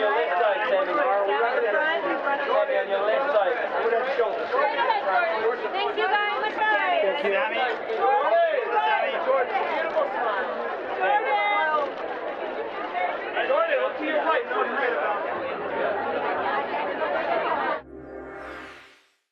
your left side, Sammy. Sammy, on your left side. Thank you guys. Thank you.